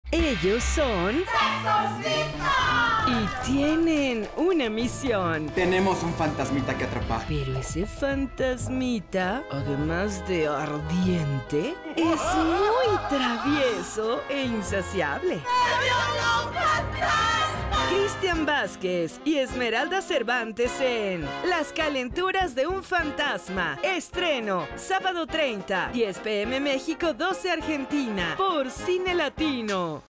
Ellos son... ¡Exorcistas! Y tienen una misión. Tenemos un fantasmita que atrapar. Pero ese fantasmita, además de ardiente, es muy travieso e insaciable. Cristian Vázquez y Esmeralda Cervantes en Las calenturas de un fantasma. Estreno, sábado 30, 10 p.m. México, 12 Argentina, por Cine Latino.